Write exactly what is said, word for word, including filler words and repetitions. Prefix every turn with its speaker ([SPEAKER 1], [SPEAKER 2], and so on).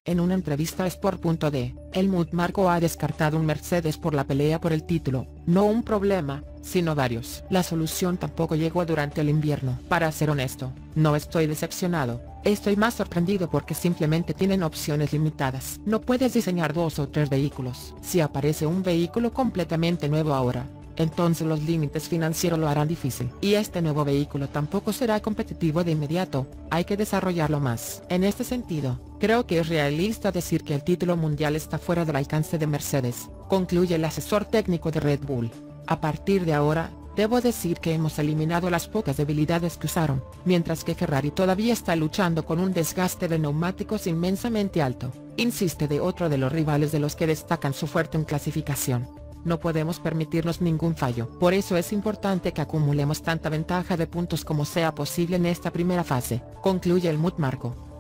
[SPEAKER 1] En una entrevista a Sport punto de, Helmut Marko ha descartado un Mercedes por la pelea por el título, no un problema, sino varios. La solución tampoco llegó durante el invierno. Para ser honesto, no estoy decepcionado, estoy más sorprendido porque simplemente tienen opciones limitadas. No puedes diseñar dos o tres vehículos. Si aparece un vehículo completamente nuevo ahora, entonces los límites financieros lo harán difícil. Y este nuevo vehículo tampoco será competitivo de inmediato, hay que desarrollarlo más. En este sentido, creo que es realista decir que el título mundial está fuera del alcance de Mercedes, concluye el asesor técnico de Red Bull. A partir de ahora, debo decir que hemos eliminado las pocas debilidades que usaron, mientras que Ferrari todavía está luchando con un desgaste de neumáticos inmensamente alto, insiste de otro de los rivales de los que destacan su fuerte en clasificación. No podemos permitirnos ningún fallo. Por eso es importante que acumulemos tanta ventaja de puntos como sea posible en esta primera fase, concluye Helmut Marko.